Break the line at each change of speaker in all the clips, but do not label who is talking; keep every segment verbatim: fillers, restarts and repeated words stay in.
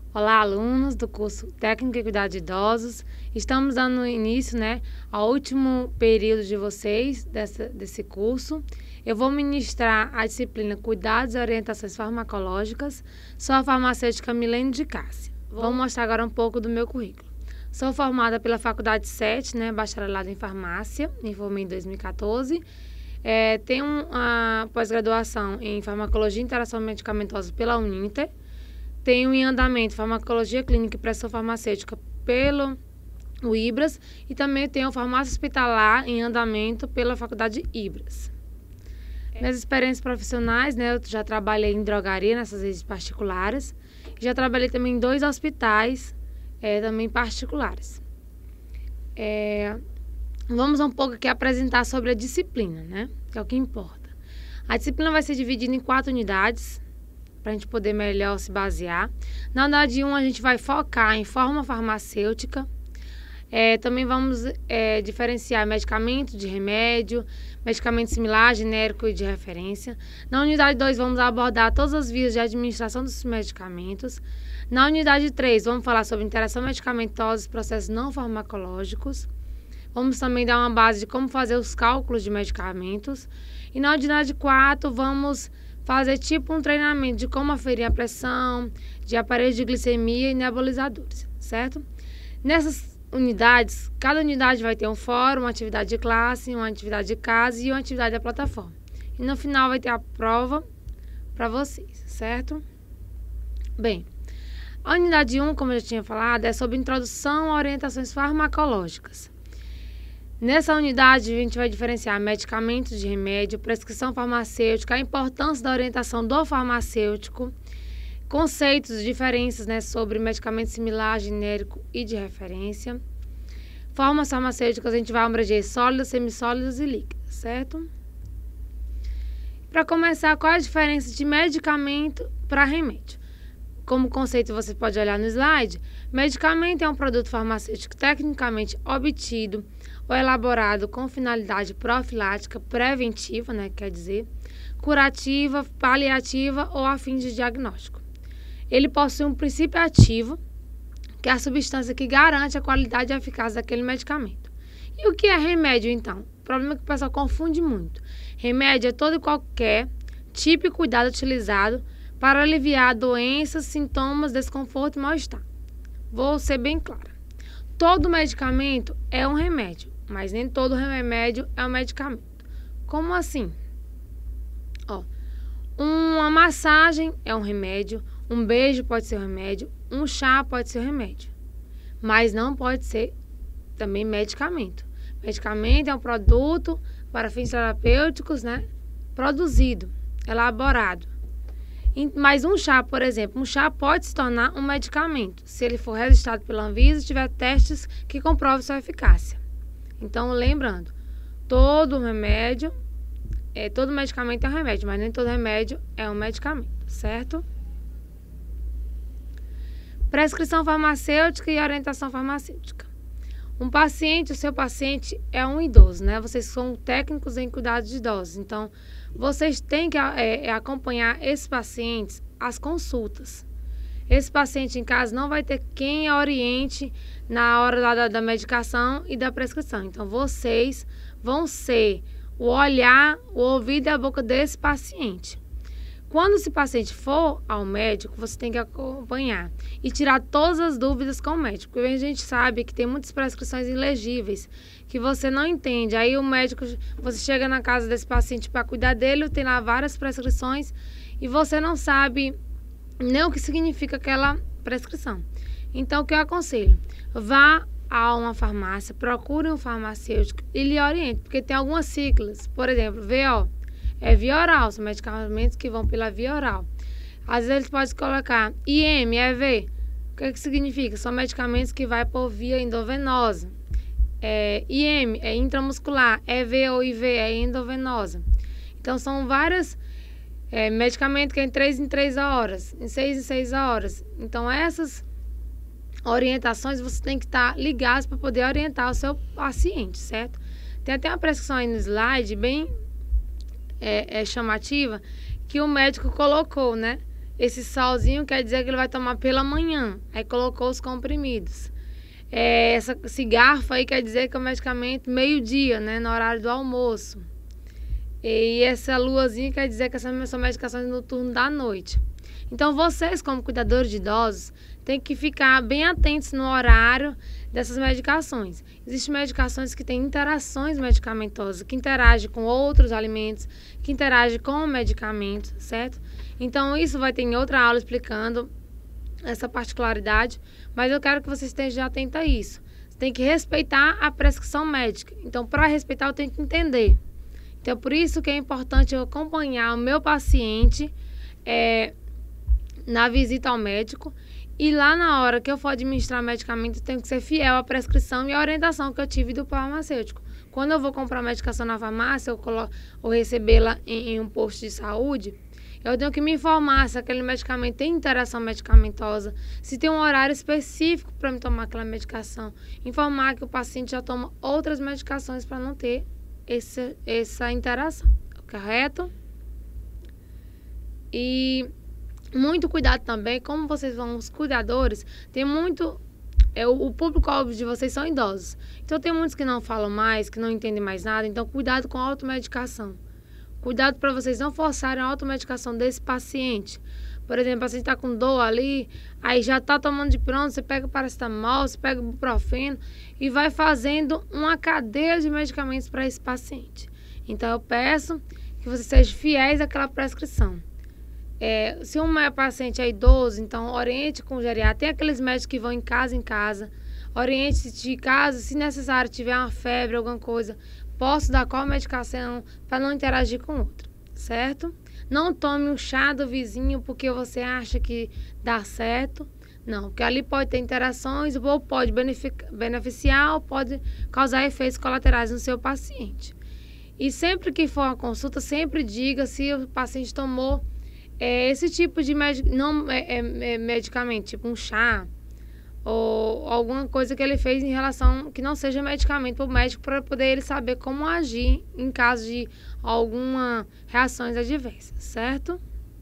Olá, alunos do curso Técnico em Cuidado de Idosos. Estamos dando início, né, ao último período de vocês dessa, desse curso. Eu vou ministrar a disciplina Cuidados e Orientações Farmacológicas. Sou a farmacêutica Milene de Cássia. Vou mostrar agora um pouco do meu currículo. Sou formada pela Faculdade sete, né, bacharelado em farmácia, me formei em dois mil e quatorze. É, tenho uma pós-graduação em Farmacologia e Interação Medicamentosa pela Uninter. Tenho em andamento Farmacologia Clínica e Pressão Farmacêutica pelo IBRAS e também tenho Farmácia Hospitalar em andamento pela Faculdade IBRAS. É. Minhas experiências profissionais, né, eu já trabalhei em drogaria nessas redes particulares, já trabalhei também em dois hospitais, é, também particulares. É, vamos um pouco aqui apresentar sobre a disciplina, né, que é o que importa. A disciplina vai ser dividida em quatro unidades, para a gente poder melhor se basear. Na unidade um, a gente vai focar em forma farmacêutica. É, também vamos é, diferenciar medicamento de remédio, medicamento similar, genérico e de referência. Na unidade dois, vamos abordar todas as vias de administração dos medicamentos. Na unidade três, vamos falar sobre interação medicamentosa e processos não farmacológicos. Vamos também dar uma base de como fazer os cálculos de medicamentos. E na unidade quatro, vamos fazer tipo um treinamento de como aferir a pressão, de aparelhos de glicemia e nebulizadores, certo? Nessas unidades, cada unidade vai ter um fórum, uma atividade de classe, uma atividade de casa e uma atividade da plataforma. E no final vai ter a prova para vocês, certo? Bem, a unidade um, como eu já tinha falado, é sobre introdução a orientações farmacológicas. Nessa unidade, a gente vai diferenciar medicamentos de remédio, prescrição farmacêutica, a importância da orientação do farmacêutico, conceitos, diferenças, né, sobre medicamento similar, genérico e de referência. Formas farmacêuticas, a gente vai abranger sólidas, semissólidas e líquidas, certo? Para começar, qual é a diferença de medicamento para remédio? Como conceito, você pode olhar no slide. Medicamento é um produto farmacêutico tecnicamente obtido ou elaborado com finalidade profilática, preventiva, né, quer dizer, curativa, paliativa ou a fim de diagnóstico. Ele possui um princípio ativo, que é a substância que garante a qualidade e a eficácia daquele medicamento. E o que é remédio, então? O problema é que o pessoal confunde muito. Remédio é todo e qualquer tipo de cuidado utilizado para aliviar doenças, sintomas, desconforto e mal-estar. Vou ser bem clara. Todo medicamento é um remédio, mas nem todo remédio é um medicamento. Como assim? Ó, uma massagem é um remédio, um beijo pode ser um remédio, um chá pode ser um remédio, mas não pode ser também medicamento. Medicamento é um produto para fins terapêuticos, né, produzido, elaborado. Mas um chá, por exemplo, um chá pode se tornar um medicamento, se ele for registrado pela Anvisa e tiver testes que comprovem sua eficácia. Então, lembrando, todo remédio, é, todo medicamento é um remédio, mas nem todo remédio é um medicamento, certo? Prescrição farmacêutica e orientação farmacêutica. Um paciente, o seu paciente é um idoso, né? Vocês são técnicos em cuidados de idosos, então vocês têm que é, é, acompanhar esses pacientes às consultas. Esse paciente em casa não vai ter quem oriente na hora lá da, da medicação e da prescrição. Então, vocês vão ser o olhar, o ouvido e a boca desse paciente. Quando esse paciente for ao médico, você tem que acompanhar e tirar todas as dúvidas com o médico. Porque a gente sabe que tem muitas prescrições ilegíveis que você não entende. Aí o médico, você chega na casa desse paciente para cuidar dele, tem lá várias prescrições e você não sabe nem o que significa aquela prescrição. Então, o que eu aconselho? Vá a uma farmácia, procure um farmacêutico e lhe oriente, porque tem algumas siglas. Por exemplo, V O. É via oral, são medicamentos que vão pela via oral. Às vezes eles podem colocar I M, E V. O que, é que significa? São medicamentos que vai por via endovenosa. É, I M é intramuscular, E V ou I V é endovenosa. Então são vários é, medicamentos que é em três em três horas, em seis em seis horas. Então essas orientações você tem que estar ligados para poder orientar o seu paciente, certo? Tem até uma prescrição aí no slide bem É, é chamativa, que o médico colocou, né? esse solzinho quer dizer que ele vai tomar pela manhã. Aí colocou os comprimidos. É, essa, esse garfo aí quer dizer que é o medicamento meio-dia, né? No horário do almoço. E essa luazinha quer dizer que essas são medicações no turno da noite. Então, vocês, como cuidadores de idosos, têm que ficar bem atentos no horário dessas medicações. Existem medicações que têm interações medicamentosas, que interagem com outros alimentos, que interagem com o medicamento, certo? Então, isso vai ter em outra aula explicando essa particularidade, mas eu quero que vocês estejam atentos a isso. Você tem que respeitar a prescrição médica. Então, para respeitar, eu tenho que entender. Então, por isso que é importante eu acompanhar o meu paciente é, na visita ao médico. E lá na hora que eu for administrar medicamento, eu tenho que ser fiel à prescrição e à orientação que eu tive do farmacêutico. Quando eu vou comprar medicação na farmácia ou, ou recebê-la em, em um posto de saúde, eu tenho que me informar se aquele medicamento tem interação medicamentosa, se tem um horário específico para me tomar aquela medicação. Informar que o paciente já toma outras medicações para não ter esse, essa interação, correto? E muito cuidado também, como vocês vão, os cuidadores, tem muito, é, o, o público-alvo de vocês são idosos. Então tem muitos que não falam mais, que não entendem mais nada, então cuidado com a automedicação. Cuidado para vocês não forçarem a automedicação desse paciente. Por exemplo, o paciente está com dor ali, aí já está tomando de pronto, você pega o paracetamol, você pega o ibuprofeno e vai fazendo uma cadeia de medicamentos para esse paciente. Então, eu peço que vocês sejam fiéis àquela prescrição. É, se um paciente é idoso, então oriente com o geriatra. Tem aqueles médicos que vão em casa em casa. Oriente de casa, se necessário, tiver uma febre, alguma coisa, posso dar qual medicação para não interagir com outra, certo? Não tome um chá do vizinho porque você acha que dá certo. Não, porque ali pode ter interações, ou pode beneficiar, ou pode causar efeitos colaterais no seu paciente. E sempre que for uma consulta, sempre diga se o paciente tomou é, esse tipo de med não, é, é, medicamento, tipo um chá, ou alguma coisa que ele fez em relação que não seja medicamento para o médico, para poder ele saber como agir em caso de alguma reações adversas, certo?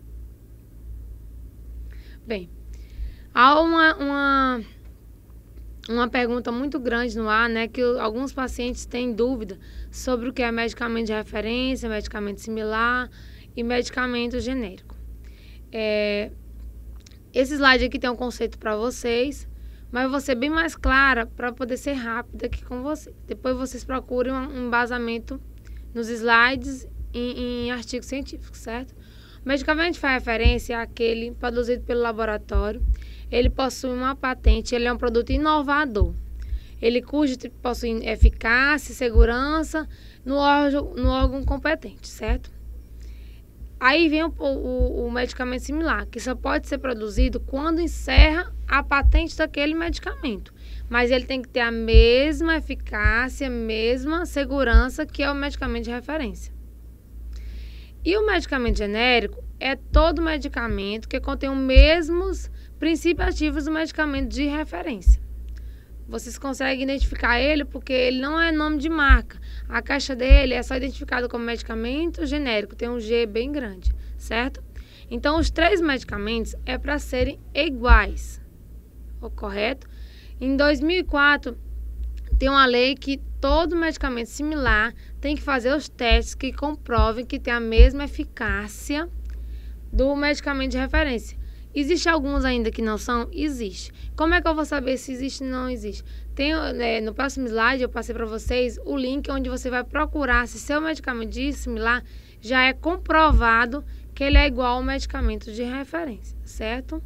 Bem, há uma, uma, uma pergunta muito grande no ar, né, que alguns pacientes têm dúvida sobre o que é medicamento de referência, medicamento similar e medicamento genérico. É, esse slide aqui tem um conceito para vocês, mas eu vou ser bem mais clara para poder ser rápida aqui com vocês. Depois vocês procurem um embasamento nos slides e em artigos científicos, certo? O medicamento de referência é aquele produzido pelo laboratório. Ele possui uma patente, ele é um produto inovador. Ele cujo possui eficácia e segurança no órgão, no órgão competente, certo? Aí vem o, o, o medicamento similar, que só pode ser produzido quando encerra a patente daquele medicamento. Mas ele tem que ter a mesma eficácia, a mesma segurança que é o medicamento de referência. E o medicamento genérico é todo medicamento que contém os mesmos princípios ativos do medicamento de referência. Vocês conseguem identificar ele porque ele não é nome de marca. A caixa dele é só identificado como medicamento genérico, tem um G bem grande, certo? Então, os três medicamentos é para serem iguais, correto? Em dois mil e quatro, tem uma lei que todo medicamento similar tem que fazer os testes que comprovem que tem a mesma eficácia do medicamento de referência. Existe alguns ainda que não são? Existe. Como é que eu vou saber se existe ou não existe? Tem, é, no próximo slide eu passei para vocês o link onde você vai procurar se seu medicamento de similar já é comprovado que ele é igual ao medicamento de referência, certo?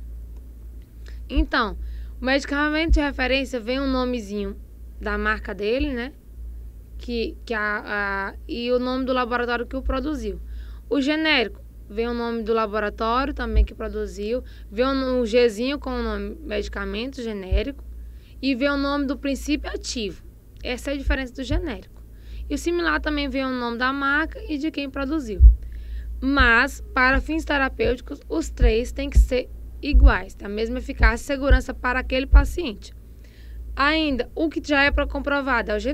Então, o medicamento de referência vem um nomezinho da marca dele, né? Que, que a, a, e o nome do laboratório que o produziu. O genérico vem o nome do laboratório também que produziu, vem um Gzinho com o nome medicamento genérico e vem o nome do princípio ativo. Essa é a diferença do genérico. E o similar também vem o nome da marca e de quem produziu. Mas, para fins terapêuticos, os três têm que ser iguais, tem a mesma eficácia e segurança para aquele paciente. Ainda, o que já é para comprovado é o genérico.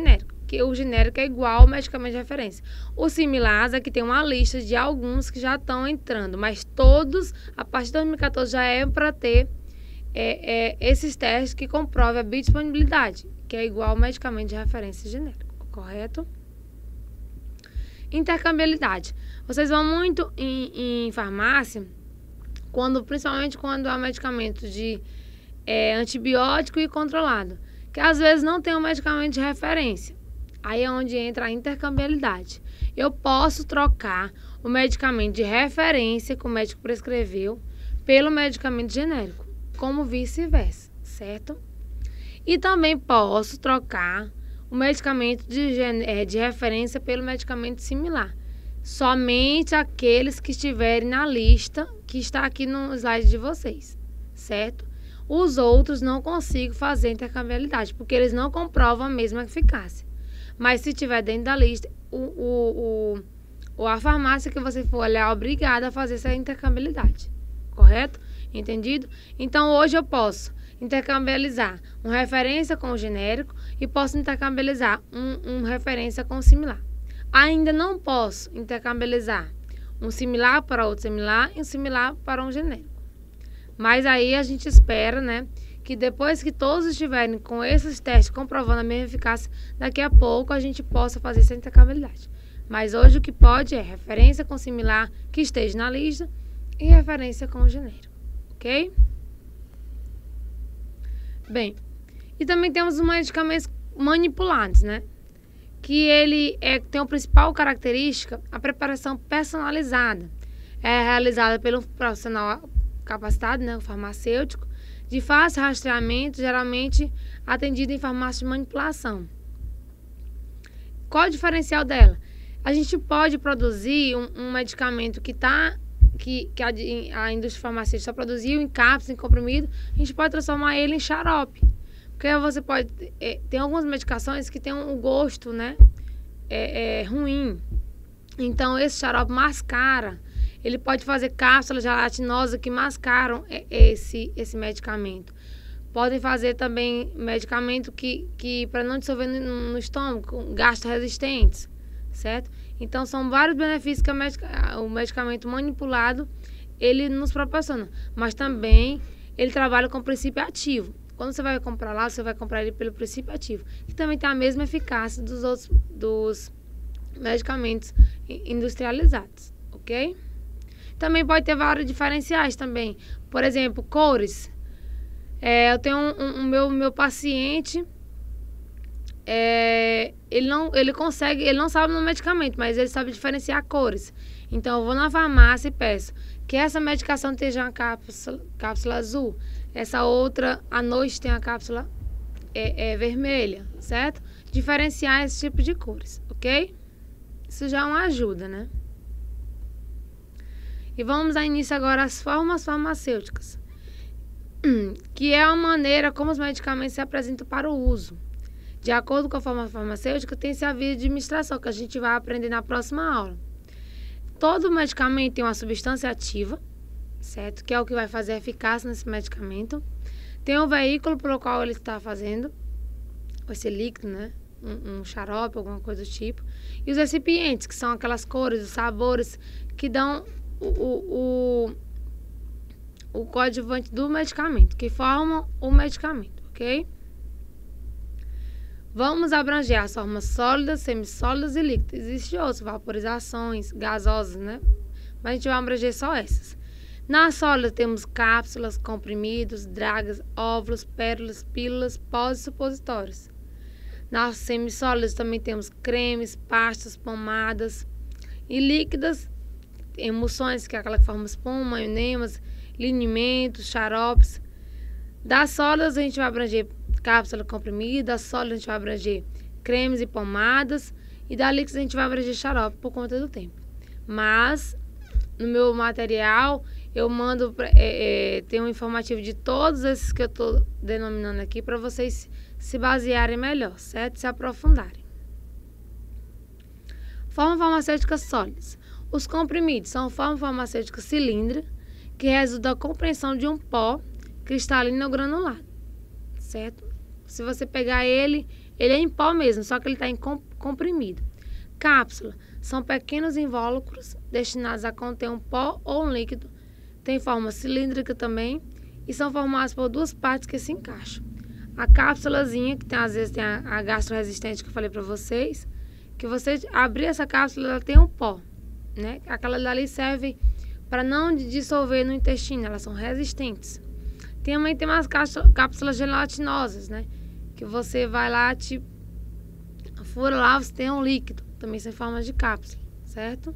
que o genérico é igual ao medicamento de referência. O similar, aqui tem uma lista de alguns que já estão entrando, mas todos, a partir de dois mil e quatorze, já é para ter é, é, esses testes que comprovam a biodisponibilidade, que é igual ao medicamento de referência genérico, correto? Intercambiabilidade. Vocês vão muito em, em farmácia, quando, principalmente quando há medicamento de é, antibiótico e controlado, que às vezes não tem um medicamento de referência. Aí é onde entra a intercambiabilidade. Eu posso trocar o medicamento de referência que o médico prescreveu pelo medicamento genérico, como vice-versa, certo? E também posso trocar o medicamento de, é, de referência pelo medicamento similar. Somente aqueles que estiverem na lista que está aqui no slide de vocês, certo? Os outros não consigo fazer intercambiabilidade, porque eles não comprovam a mesma eficácia. Mas se tiver dentro da lista, o, o, o, a farmácia que você for olhar é obrigada a fazer essa intercambiabilidade. Correto? Entendido? Então, hoje eu posso intercambializar uma referência com o genérico e posso intercambializar um, um referência com o similar. Ainda não posso intercambializar um similar para outro similar e um similar para um genérico. Mas aí a gente espera, né, que depois que todos estiverem com esses testes comprovando a mesma eficácia, daqui a pouco a gente possa fazer essa intercambiabilidade. Mas hoje o que pode é referência com similar que esteja na lista e referência com o genérico, ok? Bem, e também temos os medicamentos manipulados, né? Que ele é, tem a principal característica, a preparação personalizada. É realizada pelo profissional capacitado, né, o farmacêutico, de fácil rastreamento, geralmente atendido em farmácia de manipulação. Qual é o diferencial dela? A gente pode produzir um, um medicamento que, tá, que, que a, a indústria farmacêutica só produziu em cápsula, em comprimido, a gente pode transformar ele em xarope. Porque você pode... É, tem algumas medicações que tem um gosto, né, é, é, ruim. Então, esse xarope mascara. Ele pode fazer cápsulas gelatinosas que mascaram esse, esse medicamento. Podem fazer também medicamento que, que para não dissolver no, no estômago, gastro-resistentes, certo? Então, são vários benefícios que a, o medicamento manipulado, ele nos proporciona. Mas também, ele trabalha com princípio ativo. Quando você vai comprar lá, você vai comprar ele pelo princípio ativo, que também tem a mesma eficácia dos outros dos medicamentos industrializados, ok? Também pode ter vários diferenciais também. Por exemplo, cores. É, eu tenho um, um, um meu, meu paciente, é, ele, não, ele consegue, ele não sabe no medicamento, mas ele sabe diferenciar cores. Então, eu vou na farmácia e peço que essa medicação esteja uma cápsula, cápsula azul. Essa outra, à noite, tem a cápsula é, é, vermelha, certo? Diferenciar esse tipo de cores, ok? Isso já é uma ajuda, né? E vamos dar início agora às formas farmacêuticas, que é a maneira como os medicamentos se apresentam para o uso. De acordo com a forma farmacêutica, tem-se a via de administração, que a gente vai aprender na próxima aula. Todo medicamento tem uma substância ativa, certo? Que é o que vai fazer a eficácia nesse medicamento. Tem um veículo pelo qual ele está fazendo, esse líquido, né? Um, um xarope, alguma coisa do tipo. E os recipientes, que são aquelas cores, os sabores que dão o, o, o, o coadjuvante do medicamento, que formam o medicamento, ok? Vamos abranger as formas sólidas, semissólidas e líquidas. Existem outras, vaporizações, gasosas, né? Mas a gente vai abranger só essas. Na sólida temos cápsulas, comprimidos, dragas, óvulos, pérolas, pílulas, pós e supositórios. Nas semissólidas também temos cremes, pastas, pomadas. E líquidas, emulsões, que é aquela que forma espuma, enemas, linimentos, xaropes. Das sólidas a gente vai abranger cápsula comprimida, da sólida a gente vai abranger cremes e pomadas. E da líquida a gente vai abranger xarope por conta do tempo. Mas, no meu material, eu mando, é, é, tem um informativo de todos esses que eu estou denominando aqui para vocês se basearem melhor, certo? Se aprofundarem. Formas farmacêuticas sólidas. Os comprimidos são forma farmacêutica cilíndrica que resulta da compreensão de um pó cristalino ou granulado, certo? Se você pegar ele, ele é em pó mesmo, só que ele está em comprimido. Cápsula são pequenos invólucros destinados a conter um pó ou um líquido. Tem forma cilíndrica também e são formados por duas partes que se encaixam. A cápsulazinha, que tem, às vezes tem a, a gastroresistente que eu falei para vocês, que você abrir essa cápsula, ela tem um pó, né? Aquela dali serve para não dissolver no intestino, elas são resistentes. Também tem umas cápsulas gelatinosas, né? Que você vai lá, te fura lá, você tem um líquido, também são em forma de cápsula, certo?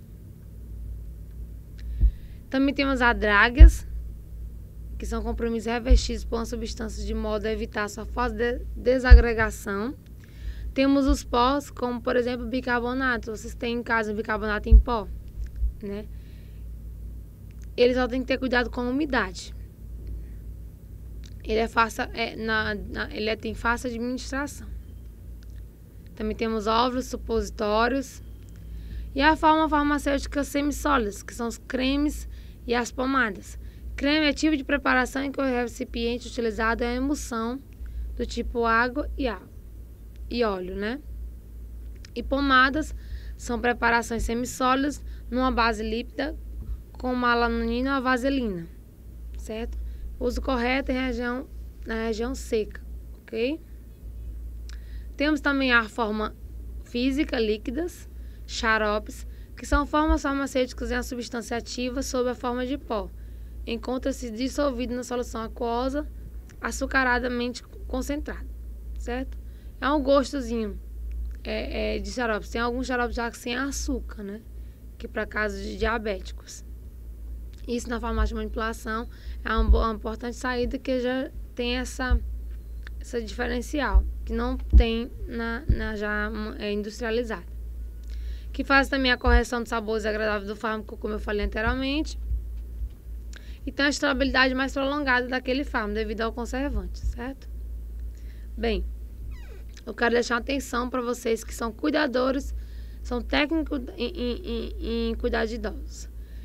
Também temos adrágueas, que são compromissos revestidos por uma substância de modo a evitar sua fácil de desagregação. Temos os pós, como por exemplo bicarbonato. Vocês têm em casa um bicarbonato em pó, né? Ele só tem que ter cuidado com a umidade. Ele é fácil, é, na, na, ele é, tem fácil administração. Também temos óvulos supositórios. E a forma farmacêutica semissólidas, que são os cremes e as pomadas. Creme é tipo de preparação em que o recipiente utilizado é a emulsão do tipo água e, água, e óleo, né? E pomadas são preparações semissólidas numa base lípida com melanina ou vaselina, certo? Uso correto em região, na região seca, ok? Temos também a forma física, líquidas, xaropes, que são formas farmacêuticas em a substância ativa sob a forma de pó. Encontra-se dissolvido na solução aquosa, açucaradamente concentrada, certo? É um gostozinho é, é, de xaropes. Tem alguns xaropes já sem açúcar, né? Que para casos de diabéticos. Isso na farmácia de manipulação é uma, boa, uma importante saída, que já tem essa, essa diferencial, que não tem na, na já é, industrializada. Que faz também a correção do sabor desagradável do fármaco, como eu falei anteriormente. E tem a estabilidade mais prolongada daquele fármaco, devido ao conservante, certo? Bem, eu quero deixar atenção para vocês que são cuidadores, são técnicos em, em, em, em cuidar de idosos.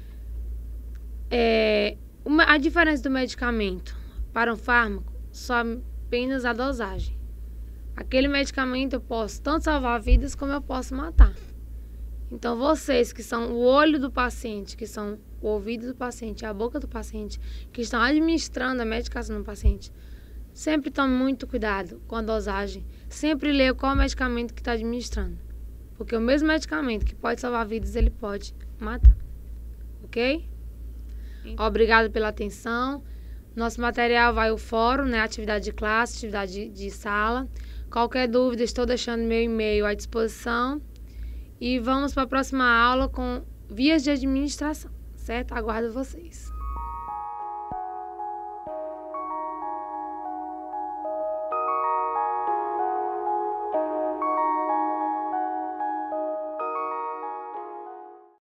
É, uma, a diferença do medicamento para um fármaco só apenas a dosagem. Aquele medicamento eu posso tanto salvar vidas como eu posso matar. Então, vocês que são o olho do paciente, que são o ouvido do paciente, a boca do paciente, que estão administrando a medicação no paciente, sempre tome muito cuidado com a dosagem. Sempre leia qual o medicamento que está administrando. Porque o mesmo medicamento que pode salvar vidas, ele pode matar. Ok? Obrigado pela atenção. Nosso material vai ao fórum, né? Atividade de classe, atividade de, de sala. Qualquer dúvida, estou deixando meu e-mail à disposição. E vamos para a próxima aula com vias de administração, certo? Aguardo vocês.